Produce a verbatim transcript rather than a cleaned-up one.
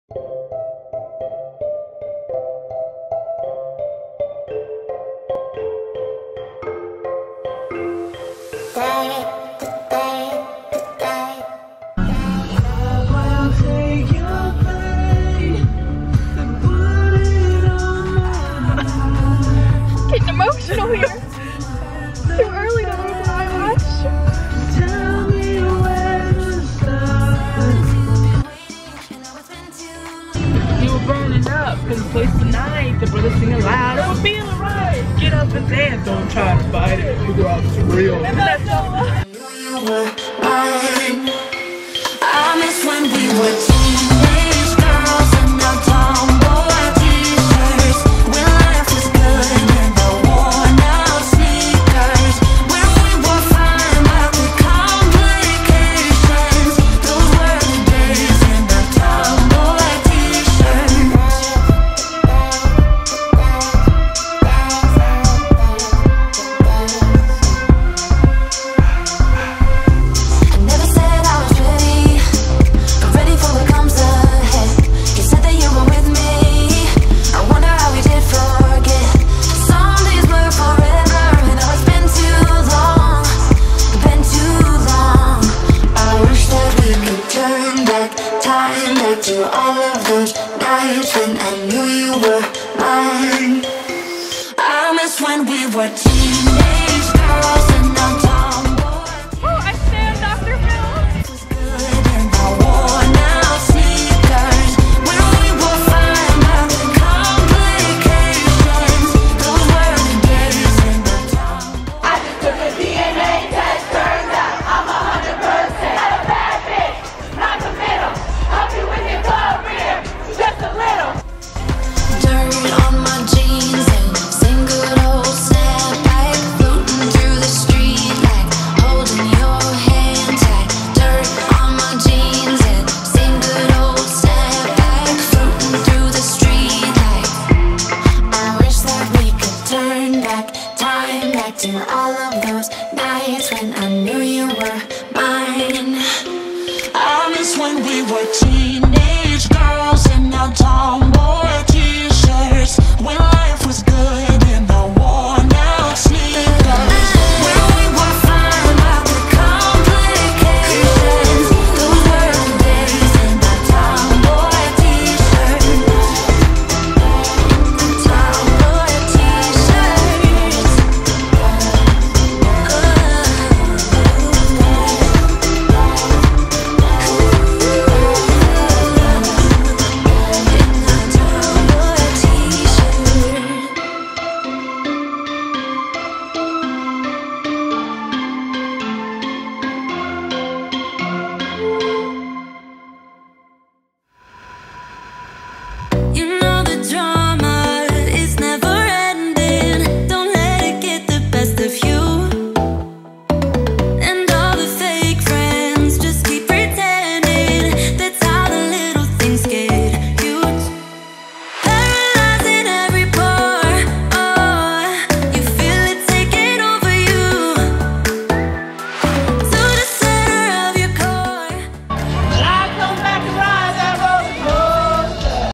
Getting emotional here. Too early to open my eyes. Tell me where to start. You were burning up, cause the place tonight, the brothers singing loud, it was feeling right. Get up and dance, don't try to fight it, figure out it's real. And that's all. You were mine. I miss when we were teenage girls in our tomboy t-shirts. When life was good and the worn out sneakers. When we were fine about the complications. Those were the days in the tomboy t-shirts. I never said I was ready, but ready for what comes ahead. You said that you were with me. I wonder how we did forget. Some days were forever, and now it's been too long, been too long. I wish that we could turn back time, back to all of those nights when I knew you were mine. I miss when we were teenage girls.